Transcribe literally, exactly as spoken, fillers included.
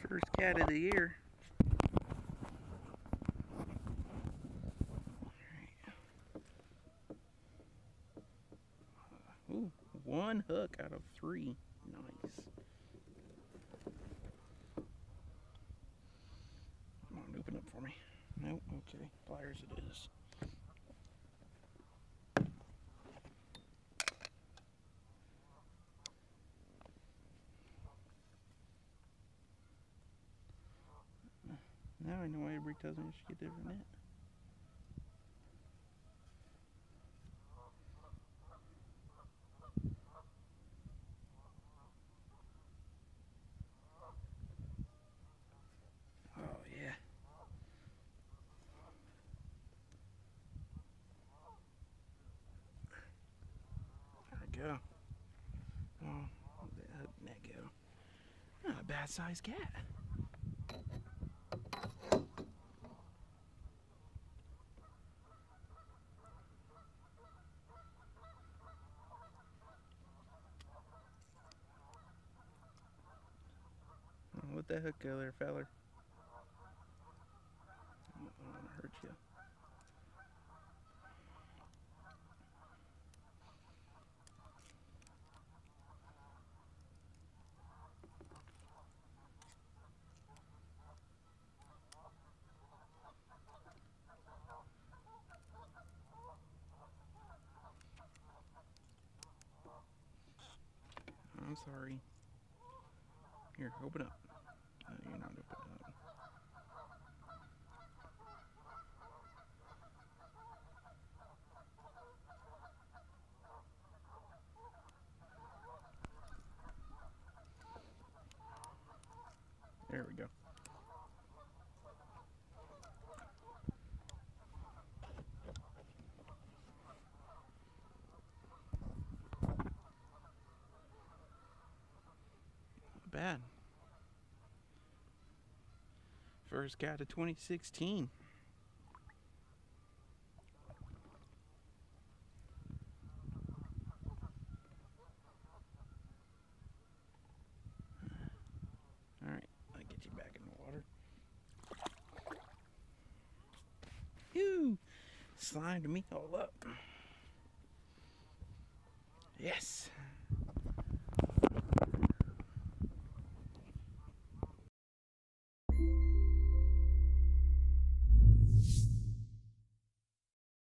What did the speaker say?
First cat of the year. Ooh, one hook out of three. Nice. Come on, open up for me. Nope, okay. Pliers it is. Now I know why everybody tells me I should get different net. Oh yeah. There we go. Oh, where'd that net go? Not a bad sized cat. Let that hook go there, feller. I don't want to hurt you. I'm sorry. Here, open up. No, you're not opening up. There we go. Not bad. First cat of twenty sixteen. Alright, I'll get you back in the water. Phew! Slimed me all up. Yes!